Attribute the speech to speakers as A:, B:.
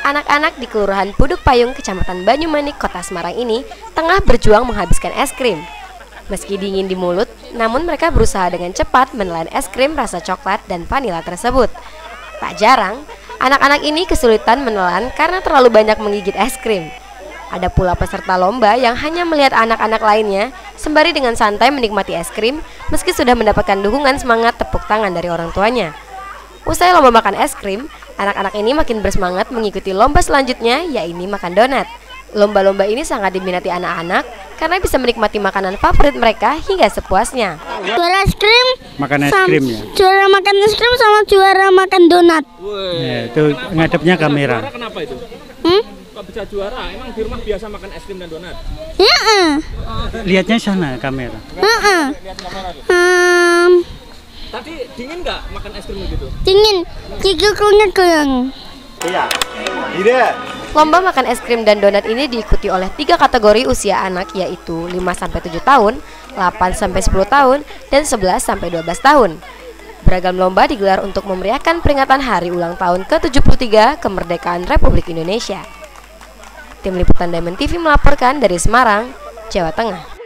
A: Anak-anak di Kelurahan Puduk Payung, Kecamatan Banyumanik, Kota Semarang ini tengah berjuang menghabiskan es krim. Meski dingin di mulut, namun mereka berusaha dengan cepat menelan es krim rasa coklat dan vanila tersebut. Tak jarang, anak-anak ini kesulitan menelan karena terlalu banyak menggigit es krim. Ada pula peserta lomba yang hanya melihat anak-anak lainnya sembari dengan santai menikmati es krim meski sudah mendapatkan dukungan semangat tepuk tangan dari orang tuanya. Usai lomba makan es krim, anak-anak ini makin bersemangat mengikuti lomba selanjutnya, yaitu makan donat. Lomba-lomba ini sangat diminati anak-anak karena bisa menikmati makanan favorit mereka hingga sepuasnya.
B: Juara es krim,
C: makan es krim ya.
B: Juara makan es krim sama juara makan donat.
C: Ya, itu ngadepnya kamera.
D: Kenapa itu? Kok bisa juara? Emang di rumah biasa makan es krim dan donat?
B: Iya.
C: Lihatnya sana kamera.
D: Tadi dingin nggak makan es krim begitu?
B: Dingin, giginya goyang.
D: Iya.
A: Lomba makan es krim dan donat ini diikuti oleh 3 kategori usia anak, yaitu 5-7 tahun, 8-10 tahun, dan 11-12 tahun. Beragam lomba digelar untuk memeriahkan peringatan hari ulang tahun ke-73 kemerdekaan Republik Indonesia. Tim Liputan Diamond TV melaporkan dari Semarang, Jawa Tengah.